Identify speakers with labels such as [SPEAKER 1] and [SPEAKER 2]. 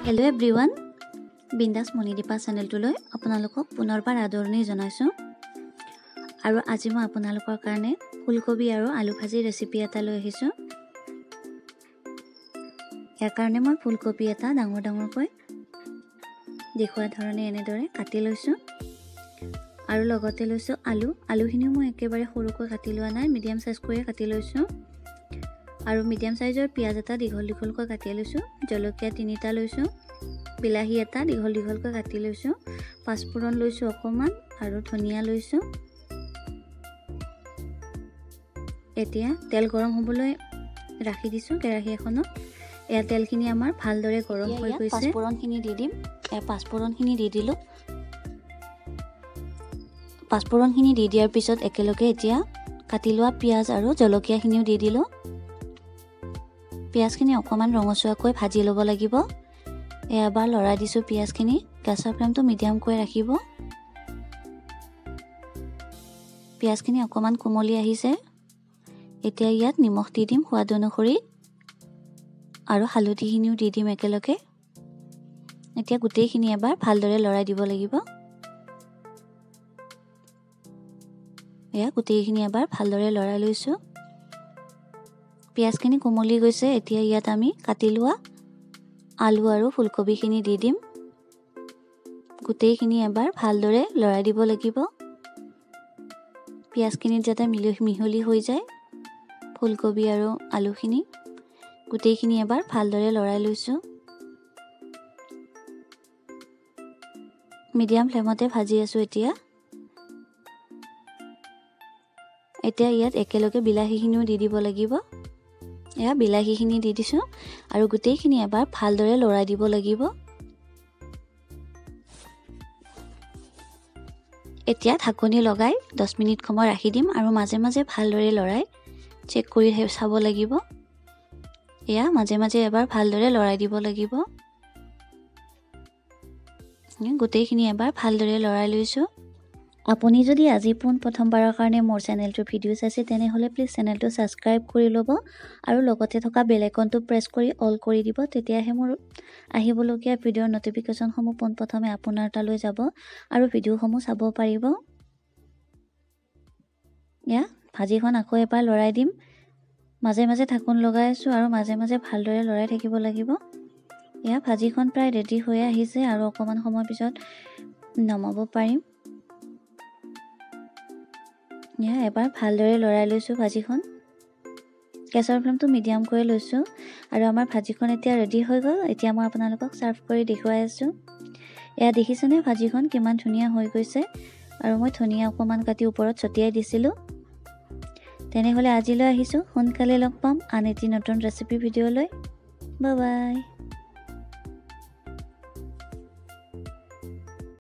[SPEAKER 1] Hello everyone बिंदास मणिदीपा चेनेलटुলৈ আপোনালোকক পুনৰবাৰ আদৰণি জনাইছো আৰু আজি মই আপোনালোকৰ কাৰণে ফুলকবি আৰু আলু ভাজি ৰেচিপি এটা লৈ আহিছো। ইয়াৰ কাৰণে মই ফুলকবি এটা ডাঙৰ ডাঙৰকৈ দেখুৱা ধৰণে এনেদৰে কাটি লৈছো আৰু লগতে লৈছো আলুখিনি মই একেবাৰে সৰুকৈ কাটি লোৱা নাই, মিডিয়াম সাইজ কৰি কাটি লৈছো আৰু মিডিয়াম সাইজৰ পিয়াজ এটা দীঘল দীঘলকৈ কাটি লৈছো, জলকীয়া 3টা লৈছো, বিলাহী এটা দীঘল দীঘলকৈ কাটি লৈছো, পাঁচফোৰণ লৈছো অকমান আৰু ধনিয়া লৈছো। এতিয়া তেল গৰম হ'বলৈ ৰাখি দিছো কেৰাহী এখনত। এয়া তেলখিনি আমাৰ ভালদৰে গৰম হৈ গৈছে। পাঁচফোৰণখিনি দি দিম। পাঁচফোৰণখিনি দি দিলো। পাঁচফোৰণখিনি দি দিয়াৰ পিছত একেলগে এতিয়া কাটি লোৱা পিয়াজ আৰু জলকীয়াখিনিও দি দিলো। পিয়াজখিনি অকমান ৰঙচুৱাকৈ ভাজি ল'ব লাগিব। এবাৰ লৰাই দিছো পিয়াজখিনি। গেছৰ ফ্লেমটো মিডিয়াম কৰি ৰাখিব। পিয়াজখিনি অকমান কোমলি আহিছে। এতিয়া ইয়াত নিমখ দি দিম সোৱাদ অনুসৰি আৰু হালধিখিনিও দি দিম একেলগে। এতিয়া গোটেইখিনি এবাৰ ভালদৰে লৰাই দিব লাগিব। গোটেইখিনি এবাৰ ভালদৰে লৰাই লৈছো। পিয়াজখিনি কোমলি গৈছে। এতিয়া ইয়াত আমি কাটি লোৱা আলু আৰু ফুলকবিখিনি দি দিম। গোটেইখিনি এবাৰ ভালদৰে লৰাই দিব লাগিব। পিয়াজখিনি যাতে মিহলি হৈ যায়, ফুলকবি আৰু আলুখিনি গোটেইখিনি এবাৰ ভালদৰে লৰাই লৈছো। মিডিয়াম ফ্লেমতে ভাজি আছো। এতিয়া ইয়াত একেলগে বিলাহীখিনিও দি দিব লাগিব। বিলাহীখিনি দি দিছো আৰু গোটেইখিনি এবাৰ ভালদৰে লৰাই দিব লাগিব। এতিয়া ঢাকনি লগাই 10 মিনিট সময় ৰাখি দিম আৰু মাজে মাজে ভালদৰে লৰাই চেক কৰি চাব লাগিব। মাজে মাজে এবাৰ ভালদৰে লৰাই দিব লাগিব। গোটেইখিনি এবাৰ ভালদৰে লৰাই লৈছো। আপুনি যদি আজি প্ৰথমবাৰৰ কাৰণে মোৰ চেনেলটো ভিডিঅ' চাইছে তেনেহ'লে প্লিজ চেনেলটো ছাবস্ক্ৰাইব কৰি ল'ব আৰু লগতে থকা বেল আইকনটো প্ৰেছ কৰি অল কৰি দিব। তেতিয়াহে মোৰ আহিবলগীয়া ভিডিঅ'ৰ নটিফিকেশ্যনসমূহ পোনপ্ৰথমে আপোনাৰ তালৈ যাব আৰু ভিডিঅ'সমূহ চাব পাৰিব। ভাজিখন আকৌ এবাৰ লৰাই দিম। মাজে মাজে ঢাকন লগাই আছো আৰু মাজে মাজে ভালদৰে লৰাই থাকিব লাগিব। ভাজিখন প্ৰায় ৰেডি হৈ আহিছে আৰু অকমান সময় পিছত নমাব পাৰিম। এবাৰ ভালদৰে লৰাই লৈছো ভাজিখন। গেছৰ ফ্লেমটো মিডিয়াম কৰি লৈছো আৰু আমাৰ ভাজিখন এতিয়া ৰেডি হৈ গ'ল। এতিয়া মই আপোনালোকক চাৰ্ভ কৰি দেখুৱাই আছো। দেখিছেনে ভাজিখন কিমান ধুনীয়া হৈ গৈছে আৰু মই ধনিয়া অকমান কাটি ওপৰত ছটিয়াই দিছিলো। তেনেহ'লে আজিলৈ আহিছো। সোনকালে লগ পাম আন এটি নতুন ৰেচিপি ভিডিঅ'লৈ। Bye bye.